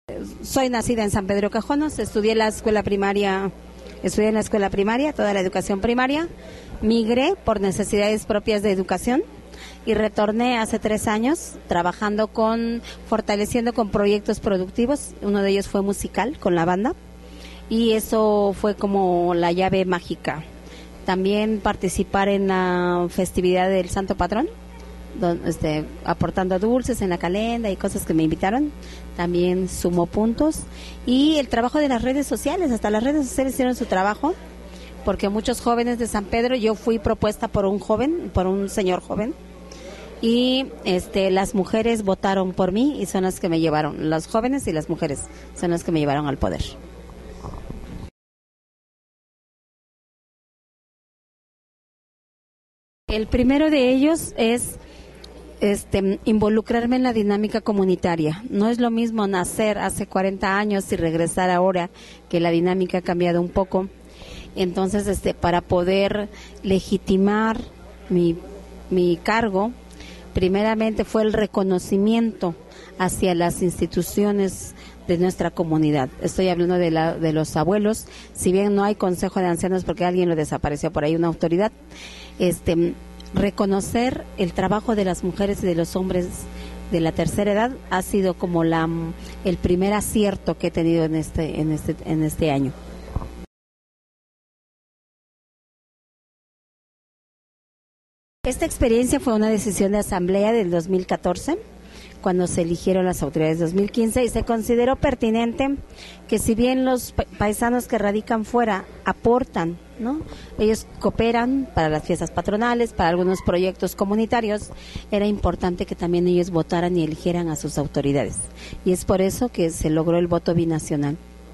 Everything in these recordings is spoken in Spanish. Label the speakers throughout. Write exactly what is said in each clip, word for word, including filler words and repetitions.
Speaker 1: Soy nacida en San Pedro Cajonos, estudié la escuela primaria, estudié en la escuela primaria, toda la educación primaria, migré por necesidades propias de educación y retorné hace tres años trabajando con, fortaleciendo con proyectos productivos, uno de ellos fue musical con la banda y eso fue como la llave mágica. También participar en la festividad del Santo Patrón, donde, este, aportando dulces en la calenda y cosas que me invitaron, también sumó puntos. Y el trabajo de las redes sociales, hasta las redes sociales hicieron su trabajo, porque muchos jóvenes de San Pedro, yo fui propuesta por un joven, por un señor joven, y este, las mujeres votaron por mí y son las que me llevaron, los jóvenes y las mujeres son las que me llevaron al poder. El primero de ellos es este, involucrarme en la dinámica comunitaria. No es lo mismo nacer hace cuarenta años y regresar ahora, que la dinámica ha cambiado un poco. Entonces, este, para poder legitimar mi, mi cargo, primeramente fue el reconocimiento hacia las instituciones de nuestra comunidad. Estoy hablando de, la, de los abuelos, si bien no hay consejo de ancianos porque alguien lo desapareció por ahí, una autoridad, este, reconocer el trabajo de las mujeres y de los hombres de la tercera edad ha sido como la, el primer acierto que he tenido en este, en este, en este año. Esta experiencia fue una decisión de asamblea del dos mil catorce, cuando se eligieron las autoridades de dos mil quince, y se consideró pertinente que si bien los paisanos que radican fuera aportan, ¿no?, ellos cooperan para las fiestas patronales, para algunos proyectos comunitarios, era importante que también ellos votaran y eligieran a sus autoridades. Y es por eso que se logró el voto binacional.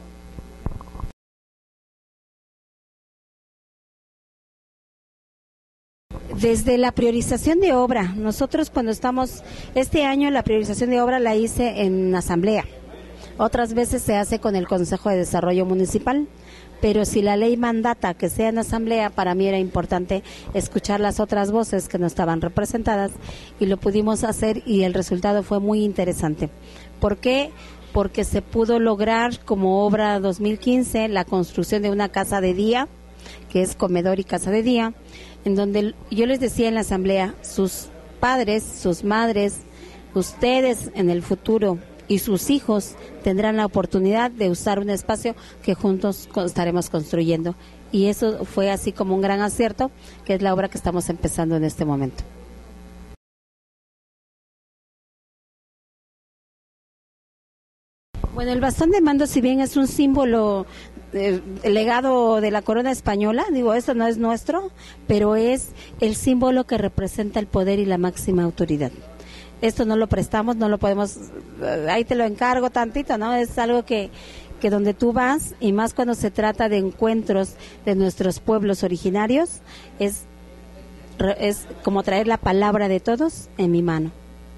Speaker 1: Desde la priorización de obra, nosotros cuando estamos, este año la priorización de obra la hice en asamblea, otras veces se hace con el Consejo de Desarrollo Municipal, pero si la ley mandata que sea en asamblea, para mí era importante escuchar las otras voces que no estaban representadas y lo pudimos hacer y el resultado fue muy interesante. ¿Por qué? Porque se pudo lograr como obra dos mil quince la construcción de una casa de día, que es comedor y casa de día, en donde yo les decía en la asamblea, sus padres, sus madres, ustedes en el futuro y sus hijos tendrán la oportunidad de usar un espacio que juntos estaremos construyendo. Y eso fue así como un gran acierto, que es la obra que estamos empezando en este momento. Bueno, el bastón de mando, si bien es un símbolo eh, legado de la corona española, digo, eso no es nuestro, pero es el símbolo que representa el poder y la máxima autoridad. Esto no lo prestamos, no lo podemos, eh, ahí te lo encargo tantito, ¿no? Es algo que, que donde tú vas, y más cuando se trata de encuentros de nuestros pueblos originarios, es, es como traer la palabra de todos en mi mano.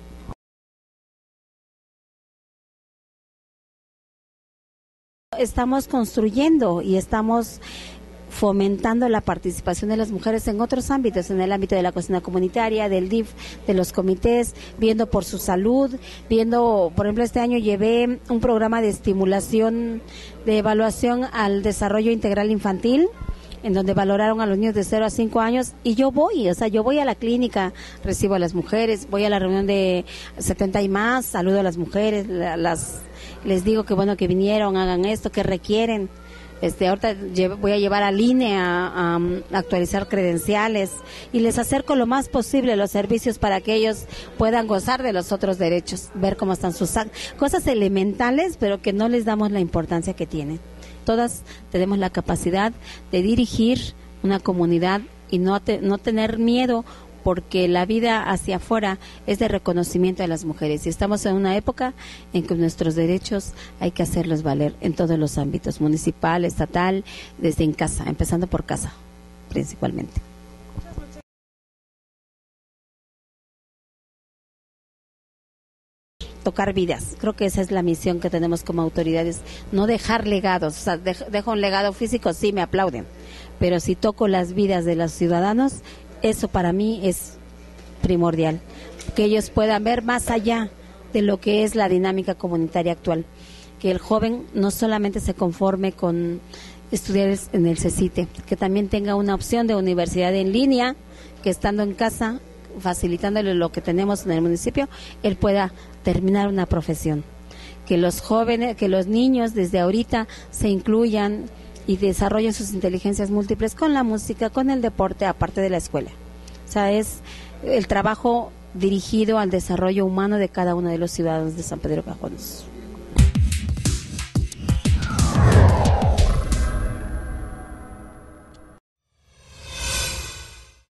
Speaker 1: Estamos construyendo y estamos fomentando la participación de las mujeres en otros ámbitos, en el ámbito de la cocina comunitaria, del D I F, de los comités, viendo por su salud, viendo, por ejemplo, este año llevé un programa de estimulación, de evaluación al desarrollo integral infantil, en donde valoraron a los niños de cero a cinco años, y yo voy, o sea, yo voy a la clínica, recibo a las mujeres, voy a la reunión de setenta y más, saludo a las mujeres, las les digo que bueno que vinieron, hagan esto, que requieren. Este, ahorita voy a llevar al I N E a, a, a actualizar credenciales y les acerco lo más posible los servicios para que ellos puedan gozar de los otros derechos, ver cómo están sus cosas elementales, pero que no les damos la importancia que tienen. Todas tenemos la capacidad de dirigir una comunidad y no, te, no tener miedo, porque la vida hacia afuera es de reconocimiento de las mujeres y estamos en una época en que nuestros derechos hay que hacerlos valer en todos los ámbitos, municipal, estatal, desde en casa, empezando por casa, principalmente. Tocar vidas, creo que esa es la misión que tenemos como autoridades, no dejar legados, o sea, dejo un legado físico, sí, me aplauden, pero si toco las vidas de los ciudadanos, eso para mí es primordial, que ellos puedan ver más allá de lo que es la dinámica comunitaria actual. que el joven no solamente se conforme con estudiar en el CECITE, que también tenga una opción de universidad en línea, que estando en casa, facilitándole lo que tenemos en el municipio, él pueda terminar una profesión. Que los jóvenes, que los niños desde ahorita se incluyan y desarrollen sus inteligencias múltiples con la música, con el deporte, aparte de la escuela. O sea, es el trabajo dirigido al desarrollo humano de cada uno de los ciudadanos de San Pedro Cajones.